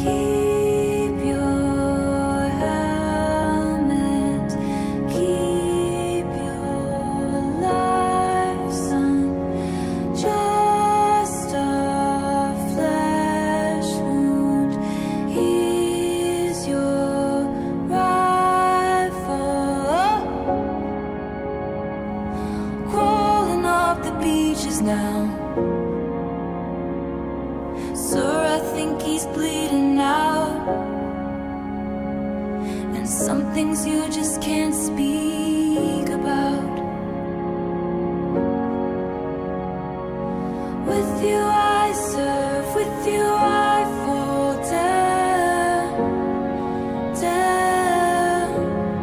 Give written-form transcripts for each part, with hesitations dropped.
Keep your helmet, keep your life, son. Just a flesh wound. Here's your rifle. Crawling up the beaches now. Sir, I think he's bleeding out, and some things you just can't speak about. With you I serve, with you I fall down, down.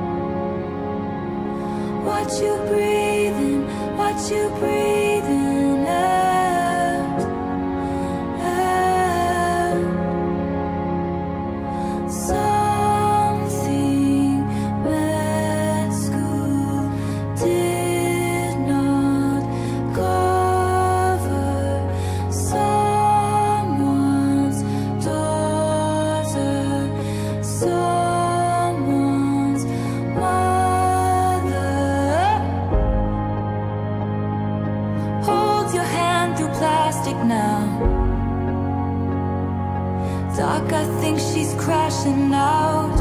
Watch you breathing, watch you breathing out, out. Something med school did not cover. Someone's daughter, someone's mother. Hold your hand through plastic now. Doc, I think she's crashing out,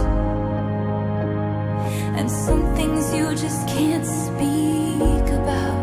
and some things you just can't speak about.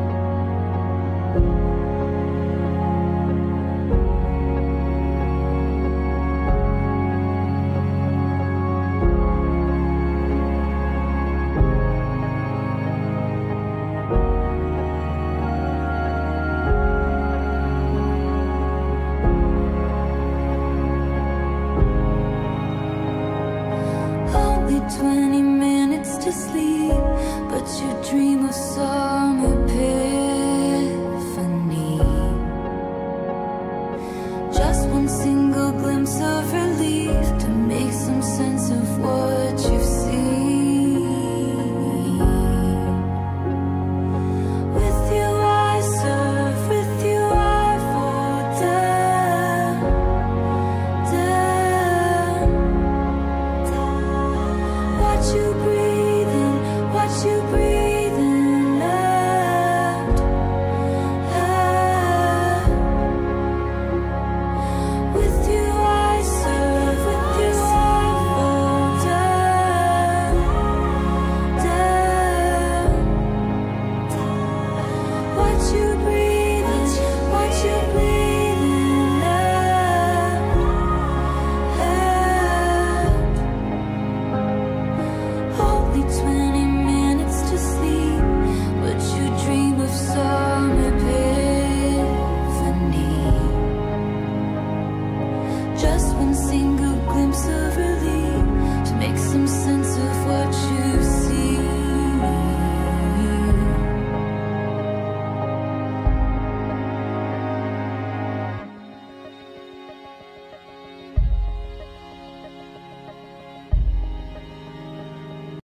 Only 20 minutes to sleep, but you dream of some epiphany. Just one single glimpse of relief,